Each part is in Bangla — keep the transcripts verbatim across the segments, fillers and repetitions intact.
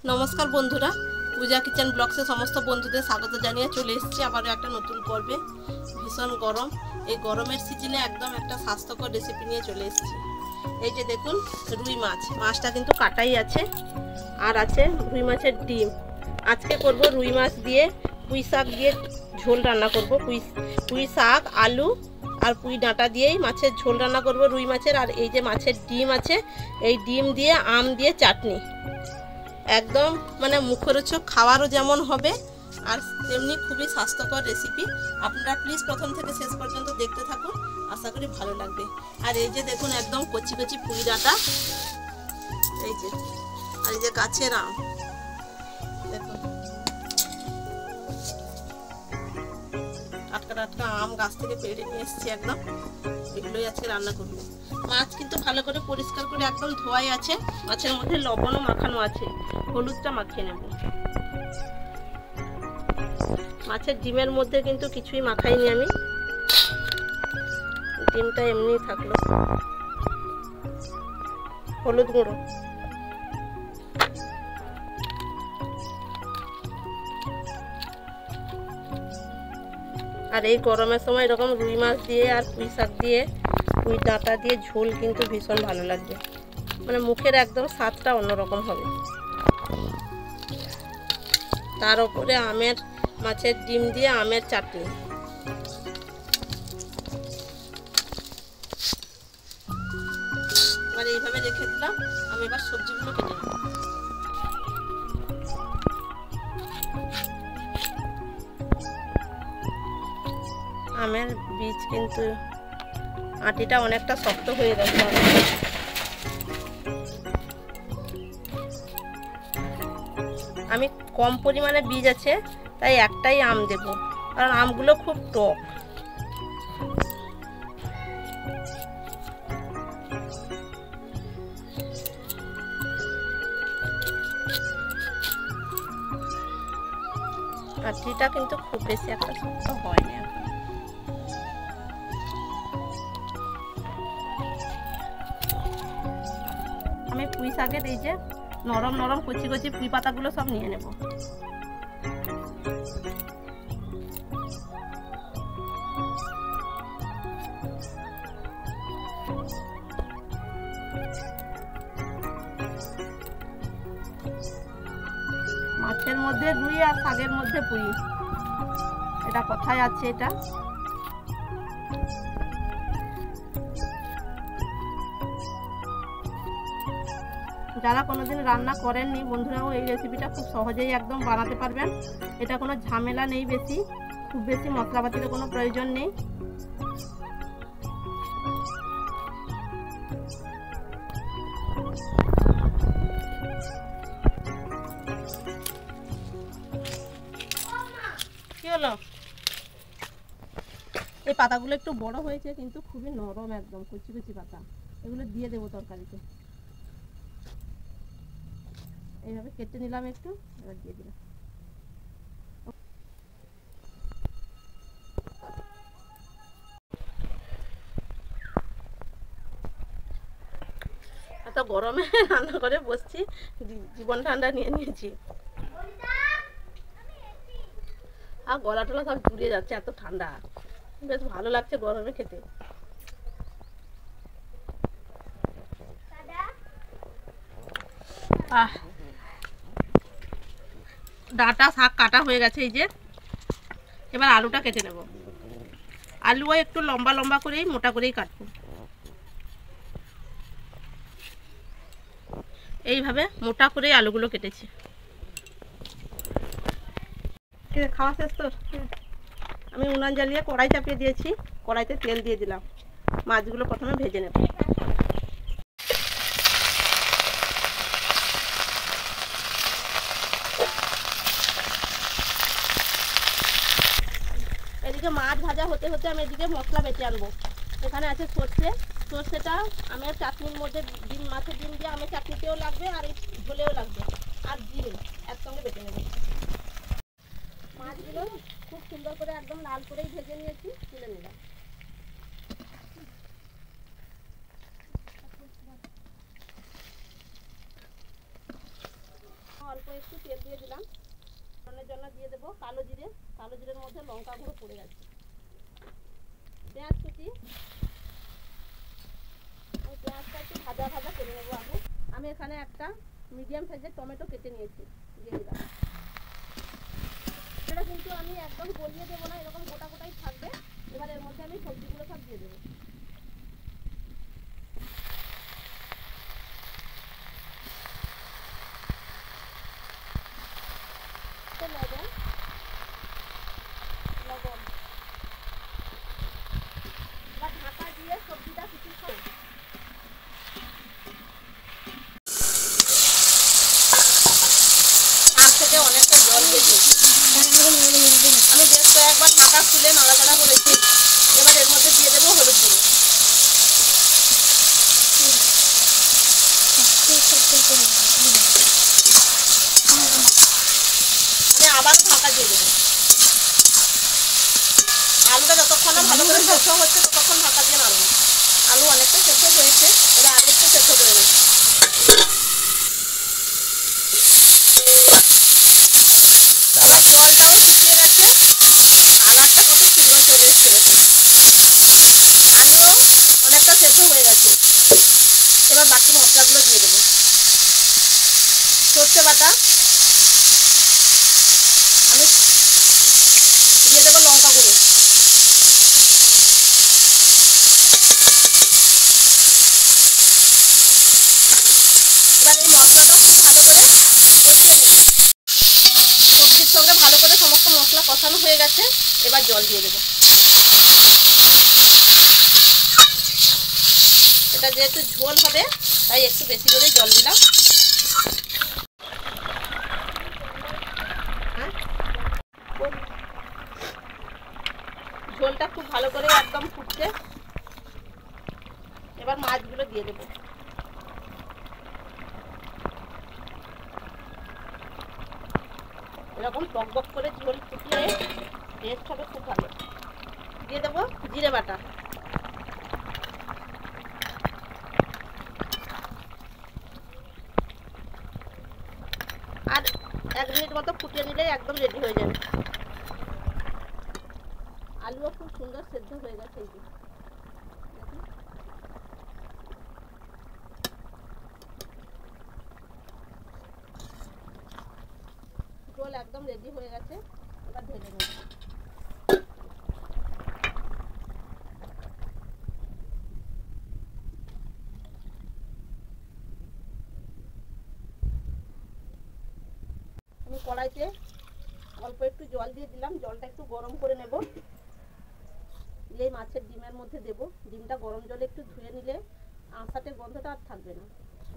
নমস্কার বন্ধুরা, পূজা কিচেন ব্লগসে সমস্ত বন্ধুদের স্বাগত জানিয়ে চলে এসেছি আবারও একটা নতুন পর্বে। ভীষণ গরম, এই গরমের সিজনে একদম একটা স্বাস্থ্যকর রেসিপি নিয়ে চলে এসেছি। এই যে দেখুন, রুই মাছ, মাছটা কিন্তু কাটাই আছে, আর আছে রুই মাছের ডিম। আজকে করব রুই মাছ দিয়ে পুঁই শাক দিয়ে ঝোল রান্না করব। পুঁই পুঁই শাক, আলু আর পুঁই ডাঁটা দিয়েই মাছের ঝোল রান্না করব রুই মাছের। আর এই যে মাছের ডিম আছে, এই ডিম দিয়ে আম দিয়ে চাটনি, একদম মানে মুখরোচক, খাওয়ারও যেমন হবে আর তেমনি খুবই স্বাস্থ্যকর রেসিপি। আপনারা প্লিজ প্রথম থেকে শেষ পর্যন্ত দেখতে থাকুন, আশা করি ভালো লাগবে। আর এই যে দেখুন, একদম কচি কচি পুঁই ডাঁটা, এই যে, আর এই যে গাছের আম, দেখুন টাটকা টাটকা আম গাছ থেকে পেড়ে নিয়ে এসেছি একদম, এগুলোই আজকে রান্না করবো। মাছ কিন্তু ভালো করে পরিষ্কার করে একদম ধোয়াই আছে, মাছের মধ্যে লবণও মাখানো আছে, হলুদটা মাখিয়ে নেব। মাছের ডিমের মধ্যে কিন্তু কিছুই মাখাইনি আমি, ডিমটা এমনি থাকলো। হলুদ গুঁড়ো, আর এই গরমের সময় এরকম রুই মাছ দিয়ে আর পুঁই শাক দিয়ে, পুঁই ডাঁটা দিয়ে ঝোল কিন্তু ভীষণ ভালো লাগবে, মানে মুখের একদম স্বাদটা অন্যরকম হবে। তার উপরে আমের, মাছের ডিম দিয়ে আমের চাটনি। এবার এইভাবে রেখে দিলাম, আমি এবার সবজিগুলো কেটে নেব। আমের বীজ কিন্তু আটিটা অনেকটা শক্ত হয়ে গেছে। আমি কম পরিমাণে বীজ আছে তাই একটাই আম দেব, কারণ আমগুলো খুব টক। আটিটা কিন্তু খুব বেশি একটা শক্ত হয়নি এখন। আমি পুঁই শাকের এই যে নরম নরম কচি কচি পুঁই পাতাগুলো সব নিয়ে নেব। মাছের মধ্যে রুই আর শাকের মধ্যে পুঁই, এটা কথায় আছে। এটা যারা কোনোদিন রান্না করেননি বন্ধুরাও এই রেসিপিটা খুব সহজেই একদম বানাতে পারবেন। এটা কোনো ঝামেলা নেই, বেশি খুব বেশি মশলাপাতির কোনো প্রয়োজন নেই। কি হলো? এই পাতাগুলো একটু বড় হয়েছে কিন্তু খুবই নরম, একদম কচি কচি পাতা। এগুলো দিয়ে দেবো তরকারিতে। এইভাবে কেটে নিলাম একটু, এবার দিয়ে দিলাম। এত গরমে রান্না করে বসছি, জীবন ঠান্ডা নিয়ে নিয়েছি, আর গলা টলা সব জুড়িয়ে যাচ্ছে, এত ঠান্ডা। বেশ ভালো লাগছে গরমে খেতে। আহ ডাঁটা শাক কাটা হয়ে গেছে, এই যে এবার আলুটা কেটে নেব। আলুও একটু লম্বা লম্বা করেই, মোটা করেই কাটবো। এইভাবে মোটা করে আলুগুলো কেটেছি। খাওয়া শেষ তো? আমি উনান জ্বালিয়ে কড়াই চাপিয়ে দিয়েছি, কড়াইতে তেল দিয়ে দিলাম। মাছগুলো প্রথমে ভেজে নেব। এদিকে মাছ ভাজা হতে হতে আমি এদিকে মশলা বেটে আনবো। এখানে আছে সর্ষে, সর্ষেটা আমের চাটনির মধ্যে, ডিম, মাছের ডিম দিয়ে আমের চাটনিতেও লাগবে আর এই ঝোলেও লাগবে, আর ডিম একসঙ্গে বেটে নেব। মাছগুলো খুব সুন্দর করে একদম লাল করেই ভেজে নিয়েছি, তুলে নিলাম। অল্প অল্প একটু তেল দিয়ে দিলাম। ফোড়নের জন্য দিয়ে দেবো কালো জিরে। কালো জিরের মধ্যে লঙ্কা গুঁড়ো পড়ে গেছে। পেঁয়াজ কুচি, আমি পেঁয়াজটা একটু ভাজা ভাজা করে নেবো আগে। আমি এখানে একটা মিডিয়াম সাইজের টমেটো কেটে নিয়েছি, দিয়ে দিলাম। এটা কিন্তু আমি একদম গলিয়ে দেবো না, এরকম গোটা গোটাই থাকবে। এবার এর মধ্যে আমি সবজিগুলো সব দিয়ে দেবো। লবণ লবণ এবার ঢাকা দিয়ে সবজিটা কিছু খাবো। আর থেকে অনেকটা জল বেরিয়েছে। আমি বেশ কয়েকবার ঢাকা খুলে নাড়াচাড়া করেছি। এবার এর মধ্যে দিয়ে দেবো হলুদ গুঁড়ো। আমি আবার ঢাকা দিয়ে দেবো। আলুটা যতক্ষণ না ভালো করে সেদ্ধ হচ্ছে ততক্ষণ ঢাকা দিয়ে নাড়বো। আলু অনেকটা সেদ্ধ হয়েছে, এবার আরো একটু সেদ্ধ করে নেব। জলটাও শুকিয়ে গেছে, কালারটা কত সুন্দর চলে এসছে। আলুও অনেকটা সেদ্ধ হয়ে গেছে। এবার বাকি মশলাগুলো দিয়ে দেবো। সর্ষে বাটা, আমি দিয়ে দেবো লঙ্কা গুঁড়ো। এবার এই মশলাটা খুব ভালো করে কষিয়ে নেব। সবজির সঙ্গে ভালো করে সমস্ত মশলা কষানো হয়ে গেছে। এবার জল দিয়ে দেবো। এটা যেহেতু ঝোল হবে তাই একটু বেশি করে জল দিলাম। ঝোলটা খুব ভালো করে একদম ফুটছে। এবার মাছগুলো দিয়ে দেবো। এরকম টকবক করে ঝোল ফুটিয়ে টেস্ট হবে খুব ভালো। দিয়ে দেবো জিরে বাটা। আর এক মিনিট মতো ফুটিয়ে নিলেই একদম রেডি হয়ে যাবে। আলুও খুব সুন্দর সেদ্ধ হয়ে গেছে। এই যে ঝোল একদম রেডি হয়ে গেছে। এবার ঢেলে নেব। আমি কড়াইতে অল্প একটু জল দিয়ে দিলাম। জলটা একটু গরম করে নেব। এই মাছের ডিমের মধ্যে দেব। ডিমটা গরম জলে একটু ধুয়ে নিলে আঁশাতে গন্ধটা আর থাকবে না।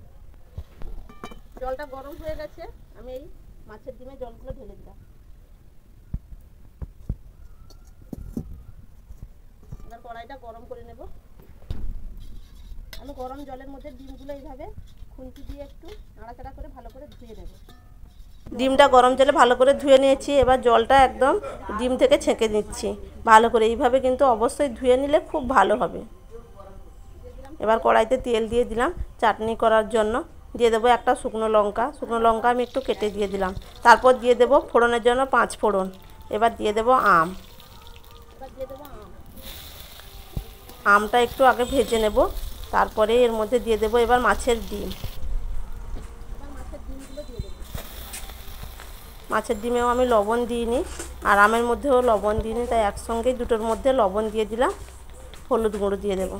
জলটা গরম হয়ে গেছে, আমি এই মাছের ডিমে জলগুলো ঢেলে দিলাম। এবার কড়াইটা গরম করে নেব। আমি গরম জলের মধ্যে ডিমগুলো এইভাবে খুন্তি দিয়ে একটু নাড়াচাড়া করে ভালো করে ধুয়ে নেব। ডিমটা গরম জলে ভালো করে ধুয়ে নিয়েছি। এবার জলটা একদম ডিম থেকে ছেঁকে নিচ্ছি ভালো করে। এইভাবে কিন্তু অবশ্যই ধুয়ে নিলে খুব ভালো হবে। এবার কড়াইতে তেল দিয়ে দিলাম চাটনি করার জন্য। দিয়ে দেবো একটা শুকনো লঙ্কা। শুকনো লঙ্কা আমি একটু কেটে দিয়ে দিলাম। তারপর দিয়ে দেবো ফোড়নের জন্য পাঁচ ফোড়ন। এবার দিয়ে দেবো আম। এবার দিয়ে দেবো আম। আমটা একটু আগে ভেজে নেব। তারপরে এর মধ্যে দিয়ে দেবো এবার মাছের ডিম। এবার মাছের ডিমগুলো দিয়ে দেবো। মাছের ডিমেও আমি লবণ দিইনি, আর আমের মধ্যেও লবণ দিইনি, তাই একসঙ্গেই দুটোর মধ্যে লবণ দিয়ে দিলাম। হলুদ গুঁড়ো দিয়ে দেবো।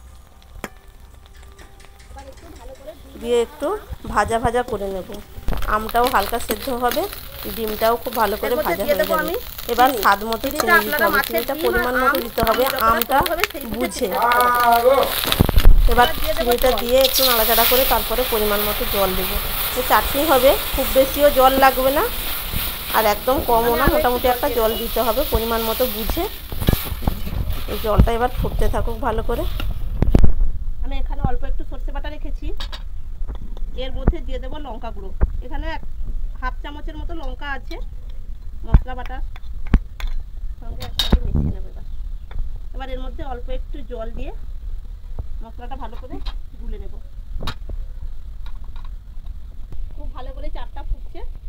দিয়ে একটু ভাজা ভাজা করে নেব। আমটাও হালকা সেদ্ধ হবে, ডিমটাও খুব ভালো করে ভাজা হয়ে যাবে। এবার স্বাদ মতো চিনি দিতে হবে। চিনিটা পরিমাণ মতো দিতে হবে, আমটা বুঝে। এবার চিনিটা দিয়ে একটু নাড়াচাড়া করে তারপরে পরিমাণ মতো জল দেবো। চাটনি হবে, খুব বেশিও জল লাগবে না আর একদম কমও না, মোটামুটি একটা জল দিতে হবে পরিমাণ মতো বুঝে। এই জলটা এবার ফুটতে থাকুক ভালো করে। আমি এখানে অল্প একটু সর্ষে বাটা রেখেছি। এর মধ্যে দিয়ে দেবো লঙ্কা গুঁড়ো। এখানে হাফ চামচের মতো লঙ্কা আছে। মশলা বাটার সঙ্গে একসঙ্গে মিশিয়ে নেব। এবার এবার এর মধ্যে অল্প একটু জল দিয়ে মশলাটা ভালো করে গুলে নেব। খুব ভালো করে চাটটা ফুটছে।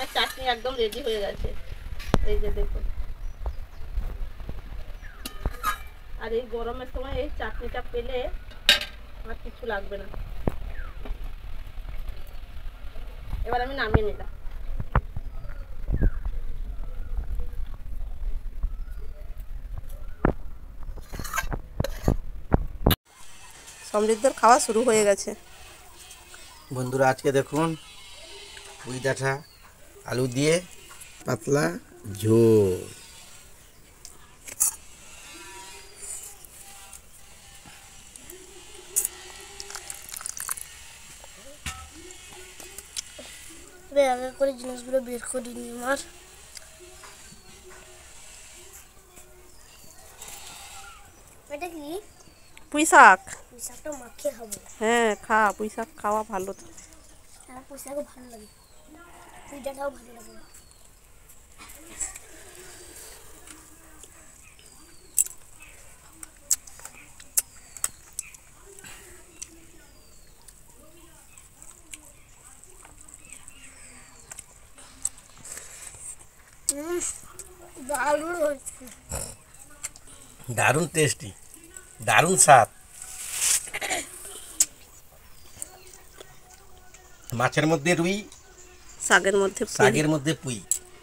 চাটনি একদম রেডি হয়ে গেছে। এই যে দেখুন, আর এই গরমের সময় এই চাটনিটা পেলে আর কিছু লাগবে না। এবার আমি নামিয়ে নিলাম। সমৃদ্ধর খাওয়া শুরু হয়ে গেছে। বন্ধুরা আজকে দেখুন পুঁই ডাঁটা আলু দিয়ে পাতলা ঝোল। আগে করে জিনিসগুলো বের করে নিই। আমার এটা কি? পুঁই শাক। পুঁই শাকটা মাখিয়ে খাবো। হ্যাঁ খা, পুঁই শাক খাওয়া ভালো তো। হ্যাঁ পুঁই শাকও ভালো লাগে, পুঁই ডাঁটাও ভালো লাগে। দারুণ হচ্ছে, দারুণ টেস্টি, দারুণ স্বাদ। মাছের মধ্যে রুই, শাকের মধ্যে শাকের মধ্যে পুঁই।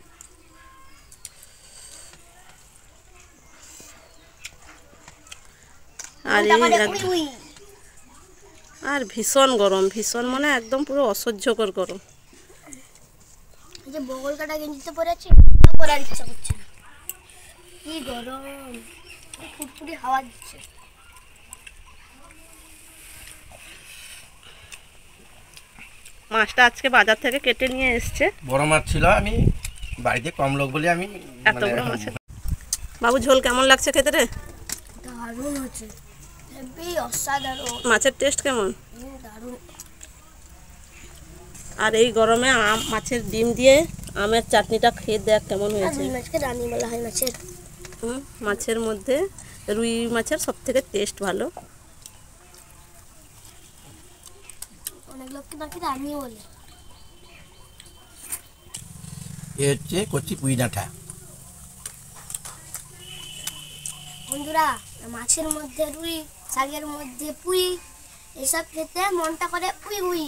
আর এই আর ভীষণ গরম, ভীষণ মানে একদম পুরো অসহ্যকর গরম। এই যে বগল কাটা গেঞ্জিতে পরে আছি, পরার ইচ্ছা করছে না, কি গরম। ফুটফুটি হাওয়া দিচ্ছে। মাছটা আজকে বাজার থেকে কেটে নিয়ে এসছে। বড় মাছ ছিল, আমি বাড়িতে কম লোক বলে আমি এত বড় মাছ। বাবু ঝোল কেমন লাগছে খেতে রে? দারুণ হচ্ছে, হেভি অসাধারণ। মাছের টেস্ট কেমন? দারুণ। আর এই গরমে আম মাছের ডিম দিয়ে আমের চাটনিটা খেয়ে দেখ কেমন হয়েছে। রুই মাছকে রানী বলা হয় মাছের। হুম, মাছের মধ্যে রুই মাছের সব থেকে টেস্ট ভালো। অনেক লোককে নাকি রানী বলে। এ হচ্ছে কচি পুঁই ডাঁটা। বন্ধুরা মাছের মধ্যে রুই, শাকের মধ্যে পুঁই, এসব খেতে মনটা করে উই উই।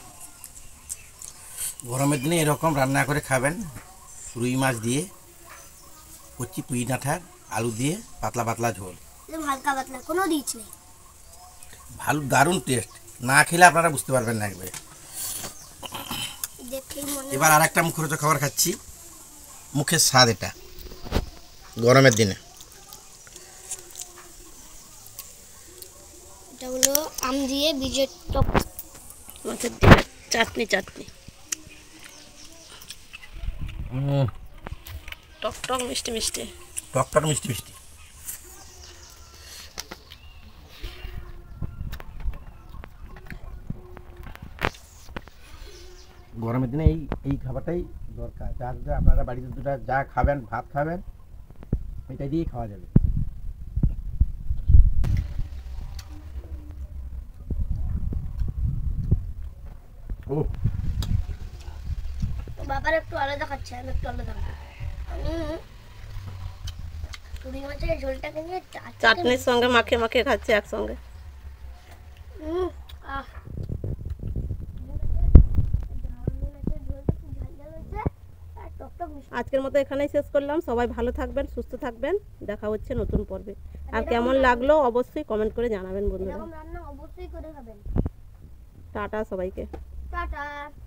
গরমের দিনে এরকম রান্না করে খাবেন, রুই মাছ দিয়ে কচি পুঁই ডাঁটার আলু দিয়ে পাতলা পাতলা ঝোল, একদম হালকা পাতলা, কোনো রিচ নেই। ভালো দারুণ টেস্ট, না খেলে আপনারা বুঝতে পারবেন না একবারে। দেখেই মনে এবার আর একটা মুখরোচক খাবার খাচ্ছি, মুখের স্বাদ এটা গরমের দিনে। এটা হলো আম দিয়ে বীজের টক মাছের ডিমের চাটনি। চাটনি টক টক মিষ্টি মিষ্টি, টক টক মিষ্টি মিষ্টি। গরমের দিনে এই এই খাবারটাই দরকার। যা যা আপনারা বাড়িতে দুটা যা খাবেন, ভাত খাবেন, এটা দিয়েই খাওয়া যাবে। ও বাবার একটু আলাদা খাচ্ছে, আমি একটু আলাদা খাবো। আমি রুই মাছের ঝোলটাকে নিয়ে চাটনির সঙ্গে মাখে মাখে খাচ্ছে একসঙ্গে। হুম আহ আজকের মতো এখানেই শেষ করলাম। সবাই ভালো থাকবেন, সুস্থ থাকবেন, দেখা হচ্ছে নতুন পর্বে। আর কেমন লাগলো অবশ্যই কমেন্ট করে জানাবেন বন্ধুরা। এরকম রান্না অবশ্যই করে খাবেন। টাটা সবাইকে। টাটা।